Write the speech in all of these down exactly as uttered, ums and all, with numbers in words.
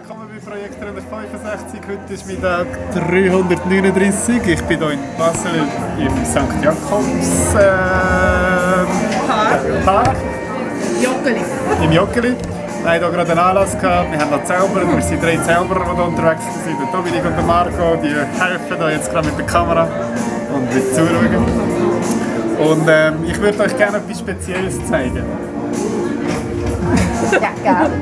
Willkommen bei Projekt dreihundertfünfundsechzig. Heute ist Mittag dreihundertneununddreißig. Ich bin hier in Basel im Sankt Jakobs äh, Park. Joggeli. Im Joggeli. Wir hatten hier gerade einen Anlass gehabt. Wir haben noch Zauberer. Wir sind drei Zauberer, die hier unterwegs sind. Der Dominik und der Marco, die helfen hier jetzt gerade mit der Kamera und mit zuschauen. Und ähm, ich würde euch gerne etwas Spezielles zeigen. Ja, gerne.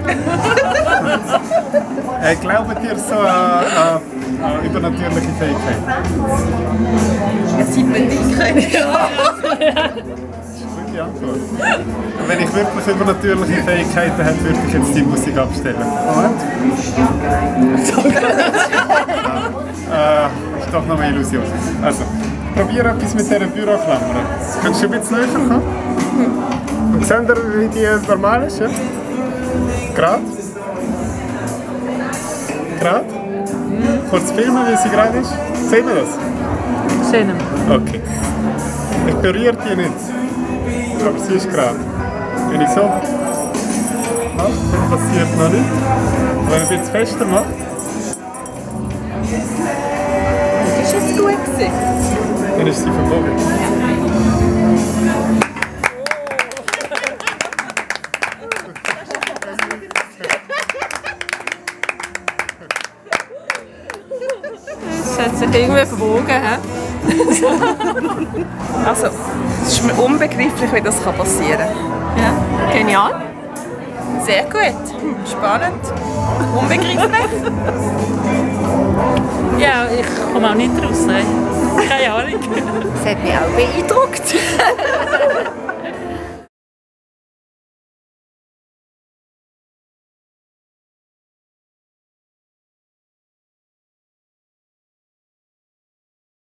Äh, glaubt ihr so an, an, an übernatürliche Fähigkeiten? Ja, sieht man nicht. Ja. Gute Antwort. Und wenn ich wirklich übernatürliche Fähigkeiten hätte, würde ich jetzt die Musik abstellen. Moment. Ja. Äh, ist doch noch eine Illusion. Also, probiere etwas mit dieser Büroklammer. Kannst du ein bisschen näher kommen? Und seht ihr, wie die normal ist? Ja? Gerade? Gerade? Kurz filmen, wie sie gerade ist. Sehen wir das? Schön. Okay. Ich berühre die nicht. Aber sie ist gerade. Wenn ich so mache, dann passiert noch nichts. Wenn ich jetzt fester mache. Ist es gut gewesen? Dann ist sie verbogen. Das hat sich irgendwie verbogen. He? Also, es ist mir unbegreiflich, wie das passieren kann. Ja, genial. Sehr gut. Spannend. Unbegreiflich. Ja, ich komme auch nicht raus. Keine Ahnung. Das hat mich auch beeindruckt.